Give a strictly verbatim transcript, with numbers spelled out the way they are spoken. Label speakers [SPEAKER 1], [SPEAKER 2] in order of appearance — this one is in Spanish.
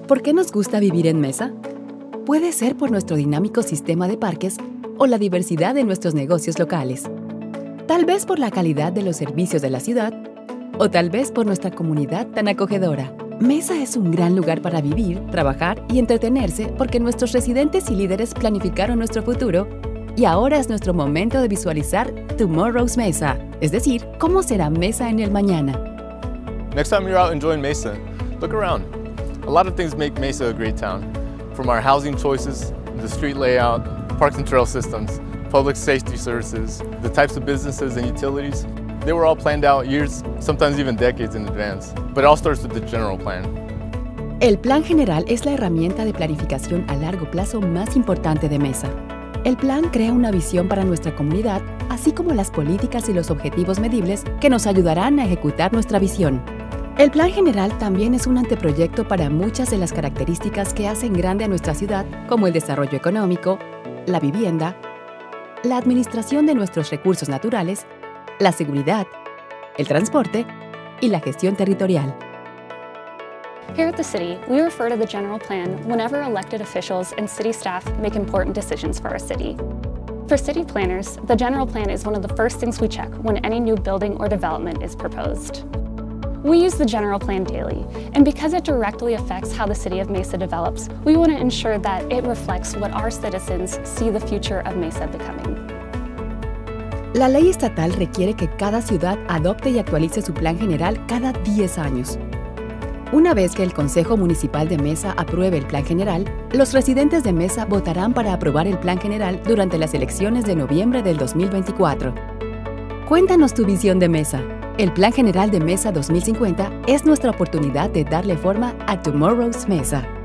[SPEAKER 1] ¿Por qué nos gusta vivir en Mesa? Puede ser por nuestro dinámico sistema de parques o la diversidad de nuestros negocios locales. Tal vez por la calidad de los servicios de la ciudad o tal vez por nuestra comunidad tan acogedora. Mesa es un gran lugar para vivir, trabajar y entretenerse porque nuestros residentes y líderes planificaron nuestro futuro y ahora es nuestro momento de visualizar Tomorrow's Mesa, es decir, cómo será Mesa en el mañana.
[SPEAKER 2] Next time you're out enjoying Mesa, look around. A lot of things make Mesa a great town, from our housing choices, the street layout, parks and trail systems, public safety services, the types of businesses and utilities. They were all planned out years, sometimes even decades in advance, but it all starts with the general plan.
[SPEAKER 1] El Plan General es la herramienta de planificación a largo plazo más importante de Mesa. El plan crea una visión para nuestra comunidad, así como las políticas y los objetivos medibles que nos ayudarán a ejecutar nuestra visión. El Plan General también es un anteproyecto para muchas de las características que hacen grande a nuestra ciudad, como el desarrollo económico, la vivienda, la administración de nuestros recursos naturales, la seguridad, el transporte y la gestión territorial.
[SPEAKER 3] Here at the city, we refer to the general plan whenever elected officials and city staff make important decisions for our city. For city planners, the general plan is one of the first things we check when any new building or development is proposed. We use the general plan daily, and because it directly affects how the city of Mesa develops, we want to ensure that it reflects what our citizens see the future of Mesa becoming.
[SPEAKER 1] La ley estatal requiere que cada ciudad adopte y actualice su plan general cada diez años. Una vez que el Consejo Municipal de Mesa apruebe el plan general, los residentes de Mesa votarán para aprobar el plan general durante las elecciones de noviembre del dos mil veinticuatro. Cuéntanos tu visión de Mesa. El Plan General de Mesa dos mil cincuenta es nuestra oportunidad de darle forma a Tomorrow's Mesa.